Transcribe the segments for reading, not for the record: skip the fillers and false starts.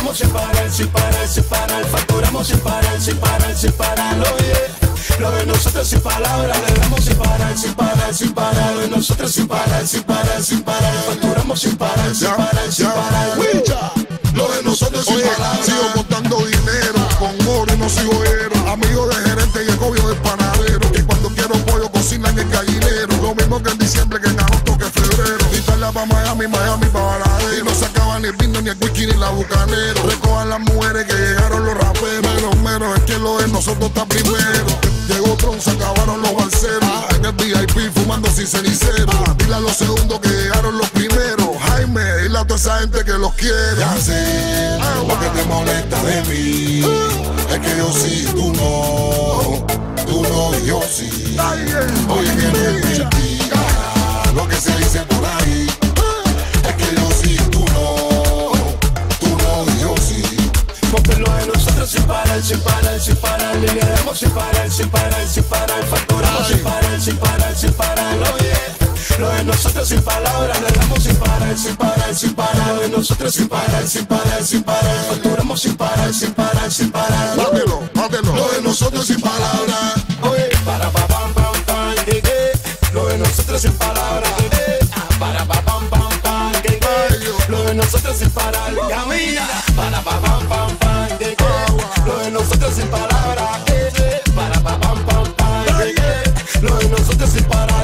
damos sin parar, sin parar, sin parar. Facturamos sin parar, sin parar, sin parar. Oye, lo de nosotros sin palabras, le damos sin parar, sin parar, sin parar. Lo de nosotros sin parar, sin parar, sin parar. Facturamos sin parar, sin parar, sin parar. Lo de nosotros sin palabras. Sigo contando dinero, con oro y no sigo héroe. Amigo de gerente y el gobio del panadero, que cuando quiero pollo cocinan en el gallinero. Lo mismo que en diciembre, que en agosto, que en febrero. Italia pa' Miami, Miami pa' Varadero. Y no se acaba ni el vino, ni el whisky, ni la bucanero. Recojan las mujeres que llegaron los raperos. Menos es que lo de nosotros está primero. Llegó Tron, se acabaron los balseros. En el VIP fumando sin cenicero. Dile a los segundos que llegaron los primeros. Jaime, dile a toda esa gente que los quiere. Ya sé lo que te molesta de mí. Es que yo sí, tú no. Tú no y yo sí. Oye, que no es mentira lo que se dice por ahí. Es que yo sí, tú no. Tú no y yo sí. Porque lo de nosotros sin parar, sin parar, sin parar. Le damos sin parar, sin parar, sin parar. Facturamos sin parar, sin parar, sin parar. Oye, lo de nosotros sin palabras, le damos sin parar, sin parar, sin parar. Lo de nosotros sin parar, sin parar, sin parar. Facturamos sin parar, sin parar, sin parar. Mátelo, mátelo. Lo de nosotros sin palabras. Oye, para pa pam pam pam, que lo de nosotros sin palabras. Para pa pam pam pam, que lo de nosotros sin parar. Camina, para pa pam pam pam, que lo de nosotros sin palabras. Para pa pam pam pam, que lo de nosotros sin parar.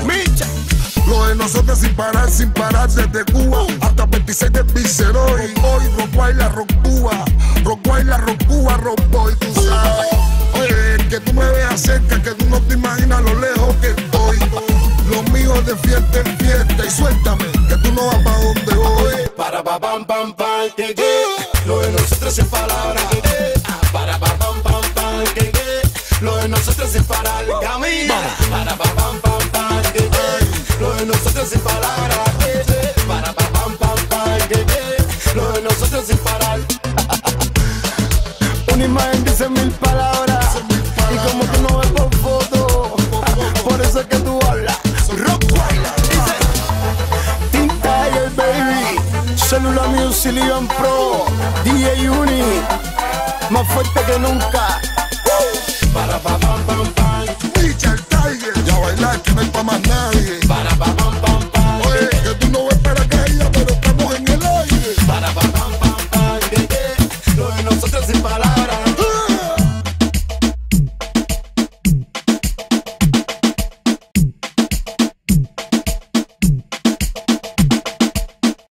Lo de nosotros sin parar desde Cuba hasta 26 de Viceroy. Hoy Rockweiler, Rock Cuba, Rockweiler, Rock Cuba, Rock Boy, tú sabes. Oye, que tú me veas cerca, que tú no te imaginas lo lejos que estoy. Los míos de fiesta en fiesta y suéltame, que tú no vas pa' donde voy. Para pa pam pam pam, que lo de nosotros sin palabras. Para pa pam pam pam, que lo de nosotros sin parar. Camina, para pa pam pam pam, que lo de nosotros sin palabras. Para pa pam pam pam, que lo de nosotros sin parar. Una imagen dice 1000 palabras. Y como tú no ves por foto, por eso es que tú hablas. Rockweiler dice Teen Tiger, baby. Cellular Music, Leon Pro, DJ Uni, más fuerte que nunca. Para pa pam pam